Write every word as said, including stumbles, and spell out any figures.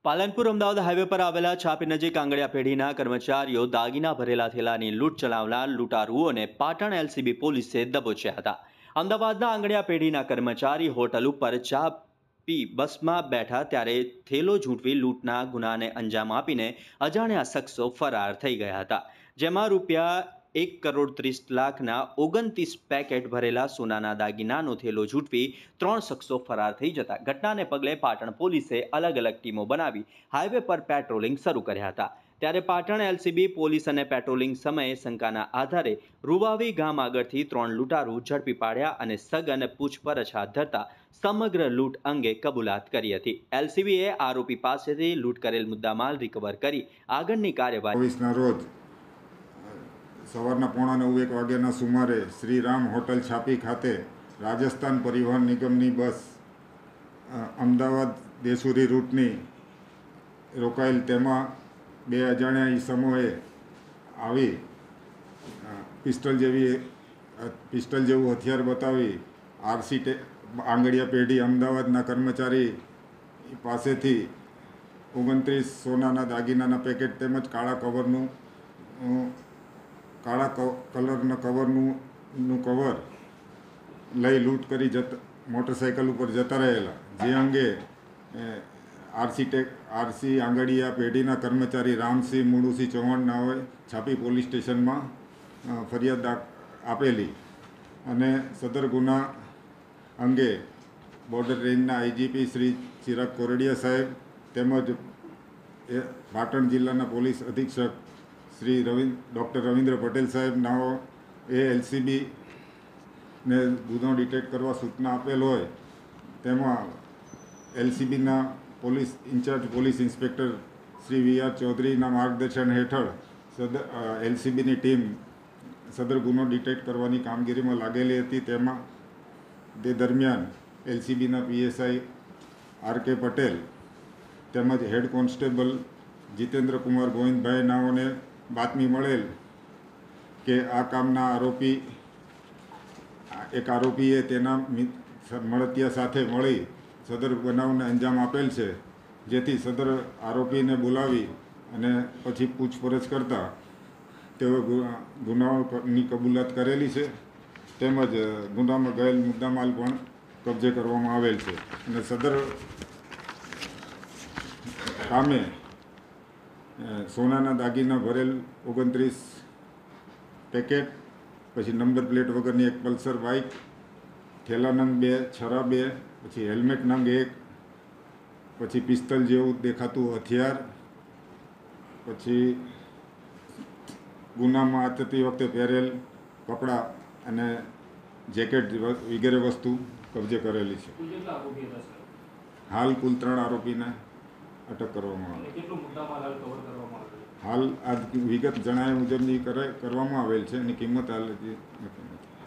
Palanpur Ahmedabad highway પર આવેલા છાપી નજીક આંગળીયા પેઢીના કર્મચારીઓ દાગીના ભરેલા થેલાની લૂંટ ચલાવનાર લૂંટારુઓને પાટણ એલસીબી પોલીસે દબોચ્યા હતા। અમદાવાદના આંગળીયા પેઢીના કર્મચારી હોટલ ઉપર ચા પી બસમાં બેઠા ત્યારે થેલો ઝૂંટવી લૂંટના ગુનાને અંજામ આપીને અજાણ્યા શખ્સો ફરાર થઈ ગયા હતા, જેમાં રૂપિયા એક કરોડ ત્રીસ લાખના ઓગણત્રીસ પેકેટ ભરેલા સોનાના દાગીનાનો થેલો ઝૂંટવી ત્રણ શખ્સો ફરાર થઈ જતા ઘટનાને પગલે પાટણ પોલીસે અલગ અલગ ટીમો બનાવી હાઈવે પર પેટ્રોલિંગ શરૂ કર્યા હતા। ત્યારે પાટણ એલસીબી પોલીસ અને પેટ્રોલિંગ સમયે શંકાના આધારે રૂવાવી ગામ આગળથી ત્રણ લૂંટારૂ ઝડપી પાડ્યા અને સઘન પૂછપરછ હાથ ધરતા સમગ્ર લૂંટ અંગે કબૂલાત કરી હતી। એલસીબીએ આરોપી પાસેથી લૂંટ કરેલ મુદ્દામાલ રિકવર કરી આગળની કાર્યવાહી સવારના પોણા નવ એક વાગ્યાના સુમારે શ્રીરામ હોટલ છાપી ખાતે રાજસ્થાન પરિવહન નિગમની બસ અમદાવાદ દેસુરી રૂટની રોકાયેલ, તેમાં બે અજાણ્યા ઈસમોએ આવી પિસ્ટલ જેવી પિસ્ટલ જેવું હથિયાર બતાવી આરસી આંગળીયા પેઢી અમદાવાદના કર્મચારી પાસેથી ઓગણત્રીસ સોનાના દાગીનાના પેકેટ તેમજ કાળા કવરનું કાળા કલરના કવરનું નું કવર લઈ લૂંટ કરી જતા મોટરસાઇકલ ઉપર જતા રહેલા, જે અંગે આરસી ટેક આરસી આંગળીયા પેઢીના કર્મચારી રામસિંહ મુળુસિંહ ચૌહાણ નાઓએ છાપી પોલીસ સ્ટેશનમાં ફરિયાદ આપેલી અને સદર ગુના અંગે બોર્ડર રેન્જના આઈજીપી શ્રી ચિરાગ કોરડિયા સાહેબ તેમજ પાટણ જિલ્લાના પોલીસ અધિક્ષક શ્રી રવિન્દ્ર ડૉક્ટર રવિન્દ્ર પટેલ સાહેબ નાઓ એ એલસીબીને ગુનો ડિટેક્ટ કરવા સૂચના આપેલ હોય, તેમાં એલસીબીના police incharge police inspector Shri V R ચૌધરીના માર્ગદર્શન હેઠળ સદર એલસીબીની ટીમ સદર ગુનો ડિટેક્ટ કરવાની કામગીરીમાં લાગેલી હતી। તેમાં તે દરમિયાન એલસીબીના પીએસઆઈ આર કે પટેલ તેમજ હેડ કોન્સ્ટેબલ જીતેન્દ્ર કુમાર ગોવિંદભાઈ નાઓને બાતમી મળેલ કે આ કામના આરોપી એક આરોપીએ તેના મળતિયા સાથે મળી સદર બનાવને અંજામ આપેલ છે, જેથી સદર આરોપીને બોલાવી અને પછી પૂછપરછ કરતા તેઓ ગુનાની કબૂલાત કરેલી છે, તેમજ ગુનામાં ગયેલ મુદ્દામાલ પણ કબજે કરવામાં આવેલ છે અને સદર કામે સોનાના દાગીના ભરેલ ઓગણત્રીસ પેકેટ, પછી નંબર પ્લેટ વગરની એક પલ્સર બાઇક, થેલા નંગ બે, છરા બે, પછી હેલ્મેટ નંગ એક, પછી પિસ્તલ જેવું દેખાતું હથિયાર, પછી ગુનામાં આચરતી વખતે પહેરેલ કપડાં અને જેકેટ વગેરે વસ્તુ કબજે કરેલી છે। હાલ કુલ ત્રણ આરોપીને અટક કરવામાં આવે। હાલ આ વિગત જણાવ્યા મુજબની કરવામાં આવેલ છે, એની કિંમત હાલ નથી।